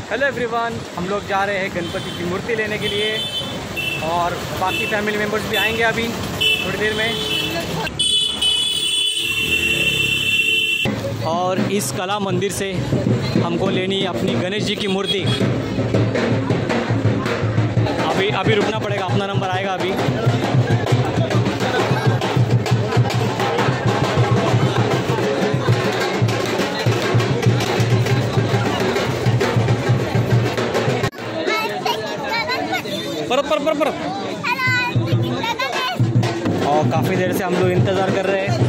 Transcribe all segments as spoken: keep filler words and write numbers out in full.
Hello everyone, हम लोग जा रहे हैं गणपति की मूर्ति लेने के लिए और बाकी फैमिली मेम्बर्स भी आएंगे अभी थोड़ी देर में। और इस कला मंदिर से हमको लेनी है अपनी गणेश जी की मूर्ति। अभी अभी रुकना पड़ेगा, अपना नंबर आएगा अभी। पर पर पर पर और काफ़ी देर से हम लोग इंतज़ार कर रहे हैं।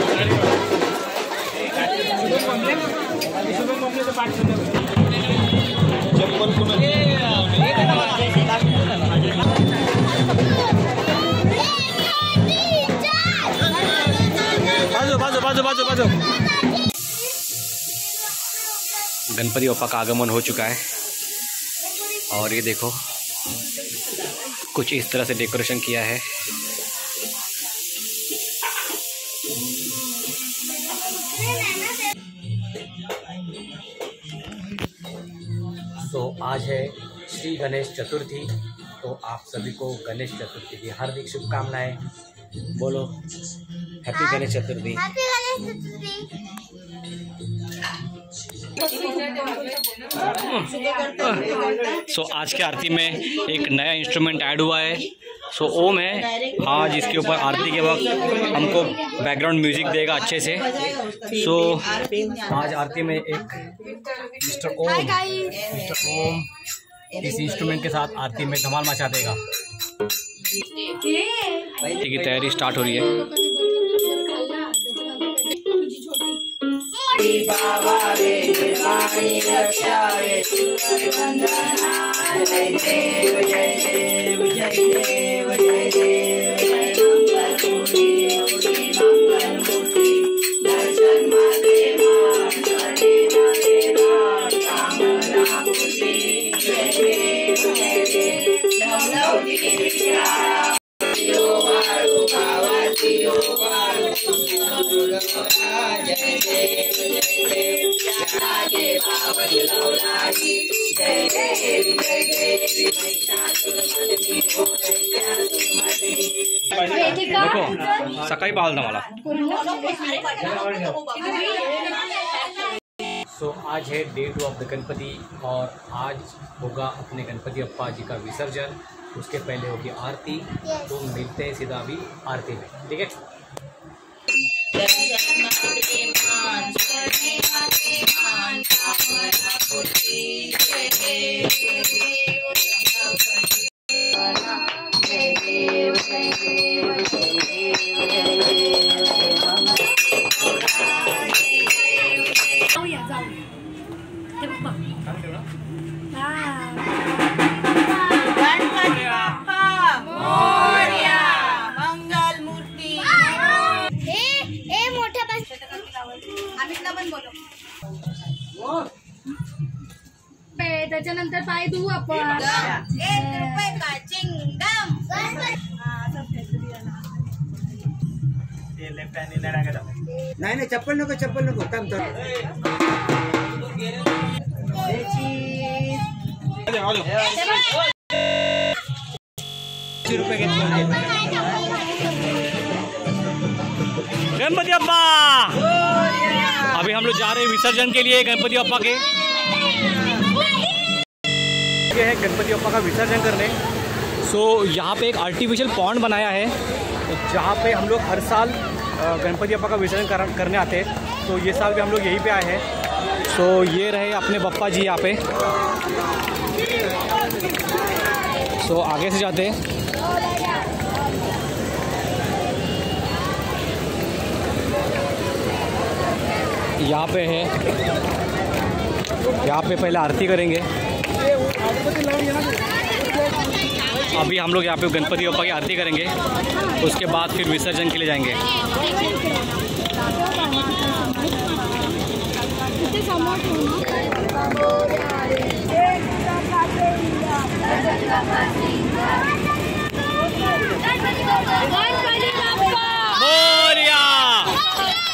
बाजू बाजू बाजू बाजू बाजू गणपति बप्पा का आगमन हो चुका है और ये देखो कुछ इस तरह से डेकोरेशन किया है। तो आज है श्री गणेश चतुर्थी, तो आप सभी को गणेश चतुर्थी की हार्दिक शुभकामनाएं। बोलो happy Ganesh Chaturthi. Happy Ganesh Chaturthi. So so, आज की आरती में एक नया इंस्ट्रूमेंट ऐड हुआ है। सो so, ओम है आज इसके ऊपर आरती के वक्त हमको बैकग्राउंड म्यूजिक देगा अच्छे से। सो so, आज आरती में एक मिस्टर ओम मिस्टर ओम इस इंस्ट्रूमेंट के साथ आरती में धमाल मचा देगा। की तैयारी स्टार्ट हो रही है। बाबा रे वाणी रक्षा रे वंदना जय देव जय देव जय देव जय देव मंगल मूर्ति दर्शन माते मां हरे हरे कामना पूर्ति जय देव जय देव नव विद्या यो वारु भावति यो वारु जय देव जय देव जय भावति लौलागी जय देव जय देव महिषासुरमर्दिनी हो दैत्यासुरमर्दिनी। नको सकाळी पाळलं मला। सो so, आज है day two of the Ganpati और आज होगा अपने गणपति बप्पा जी का विसर्जन। उसके पहले होगी आरती। yes. तो मिलते हैं सीधा अभी आरती में, ठीक है। त्याच्यानंतर पाय धुवू आपण। एक रुपये का चिंगम नाही नाही चप्पल नको चप्पल नको काम कर। गणपति बप्पा अभी हम लोग जा रहे हैं विसर्जन के लिए गणपति बप्पा के। ये है गणपति बप्पा का विसर्जन करने। सो so, यहाँ पे एक आर्टिफिशियल पॉन्ड बनाया है जहाँ पे हम लोग हर साल गणपति बप्पा का विसर्जन कर, करने आते हैं। तो ये साल भी हम लोग यहीं पे आए हैं। सो so, ये रहे अपने बप्पा जी यहाँ पे। सो so, आगे से जाते हैं। यहाँ पे है, यहाँ पे पहले आरती करेंगे। अभी हम लोग यहाँ पे गणपति बप्पा की आरती करेंगे, उसके बाद फिर विसर्जन के लिए जाएंगे।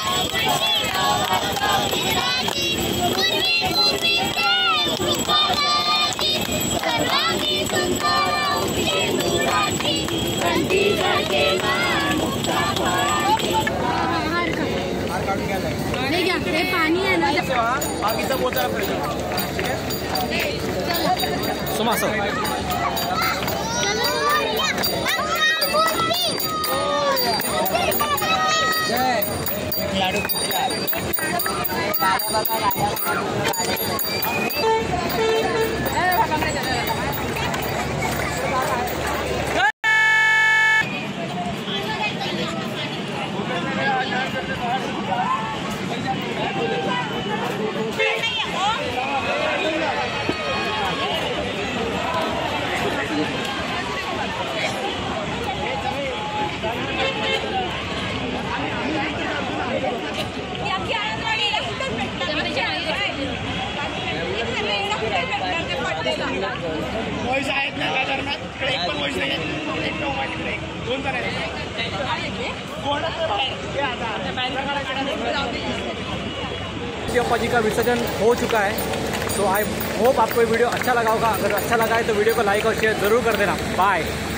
मोरया। बाकी सब वो तरफ सुमा सो एक लाडू वॉइस आहेत ना काय करणार इकडे एक पण वॉइस नाही एक मोबाईल इकडे दोन तर आहेत अप्पा जी का विसर्जन हो चुका है। तो आई होप आपको ये वीडियो अच्छा लगा होगा। अगर अच्छा लगा है तो वीडियो को लाइक और शेयर ज़रूर कर देना। बाय।